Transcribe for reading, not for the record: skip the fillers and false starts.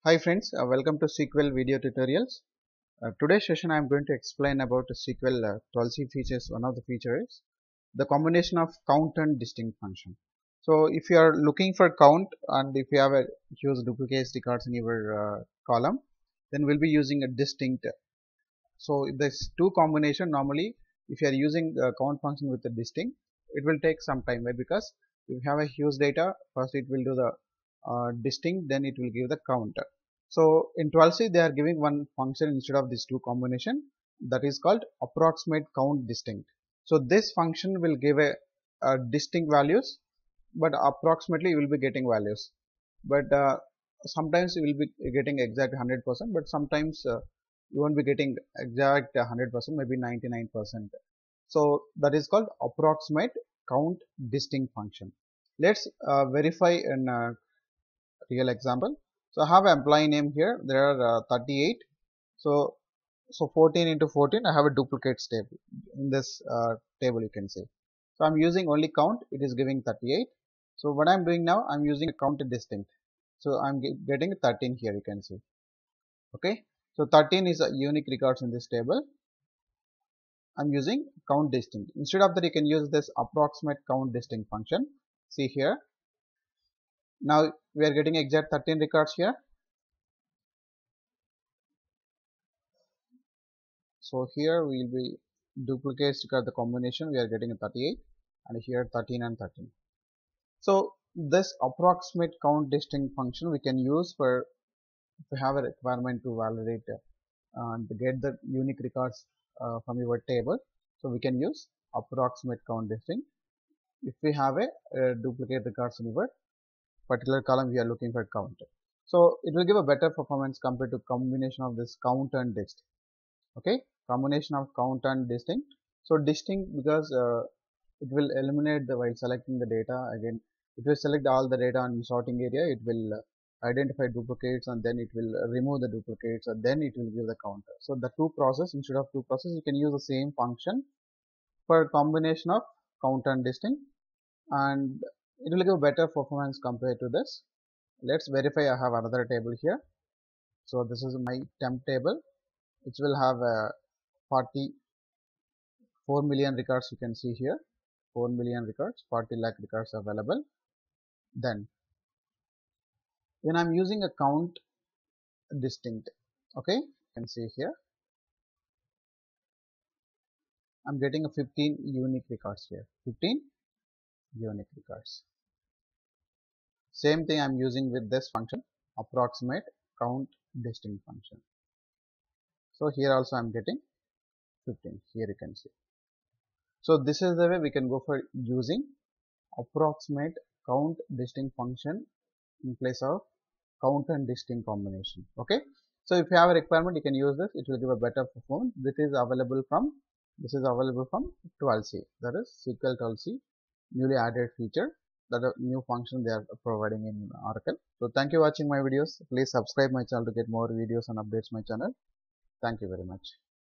Hi friends, welcome to SQL video tutorials. Today's session I am going to explain about SQL 12c features. One of the features is the combination of count and distinct function. So if you are looking for count and if you have a huge duplicate records in your column, then we'll be using a distinct. So this two combination normally if you are using the count function with the distinct, it will take some time. Why? Because if you have a huge data, first it will do the distinct, then it will give the count. So in 12c they are giving one function instead of these two combination, that is called approximate count distinct. So this function will give a distinct values, but approximately you will be getting values. But sometimes you will be getting exact 100%, but sometimes you won't be getting exact 100%, maybe 99%. So that is called approximate count distinct function. Let's verify in real example. So I have an employee name here. There are 38. So 14 into 14. I have a duplicate table in this table. You can see. So I'm using only count. It is giving 38. So what I'm doing now, I'm using a count distinct. So I'm getting 13 here. You can see. Okay. So 13 is a unique records in this table. I'm using count distinct. Instead of that, you can use this approximate count distinct function. See here. Now we are getting exact 13 records here. So here we will be duplicates record the combination. We are getting a 38, and here 13 and 13. So this approximate count distinct function we can use for if we have a requirement to validate and get the unique records from your table. So we can use approximate count distinct. If we have a duplicate records in your particular column, we are looking for count. So it will give a better performance compared to combination of this count and distinct. Okay, combination of count and distinct. So distinct because it will eliminate the while selecting the data. Again, it will select all the data in sorting area. It will identify duplicates and then it will remove the duplicates and then it will give the counter. So the two process, instead of two process, you can use the same function for combination of count and distinct, and it will give better performance compared to this. Let's verify. I have another table here. So this is my temp table, which will have 44 million records. You can see here 4 million records, 40 lakh records available. Then when I'm using a count distinct, okay, you can see here I'm getting a 15 unique records here, 15 unique records. Same thing I'm using with this function, approximate count distinct function. So here also I'm getting 15. Here you can see. So this is the way we can go for using approximate count distinct function in place of count and distinct combination. Okay. So if you have a requirement, you can use this. It will give a better performance. This is available from 12c. That is SQL 12c newly added feature. That a new function they are providing in Oracle. So thank you for watching my videos. Please subscribe my channel to get more videos and updates my channel. Thank you very much.